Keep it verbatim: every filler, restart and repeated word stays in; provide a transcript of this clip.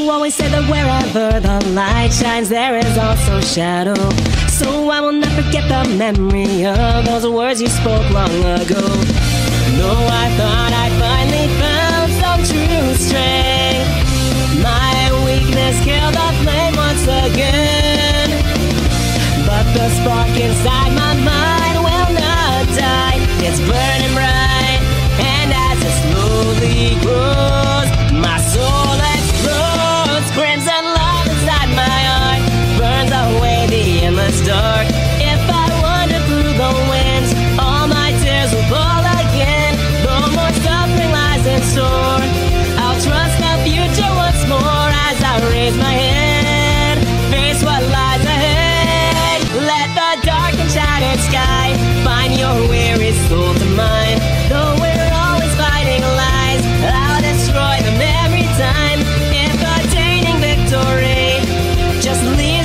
always say that wherever the light shines, there is also shadow. So I will not forget the memory of those words you spoke long ago. No, I thought I'd finally found some true strength. My weakness killed the flame once again. But the spark inside my mind will not die. It's burning bright, and as it slowly grows, my soul explodes. Crimson love inside my heart burns away the endless dark. If I wander through the winds, all my tears will fall again. No more suffering lies in store. I'll trust the future once more as I raise my head, face what lies ahead. Let the dark and shattered sky find your weary soul to mine. Though we're always fighting lies, I'll destroy them every time. If attaining victory just leaves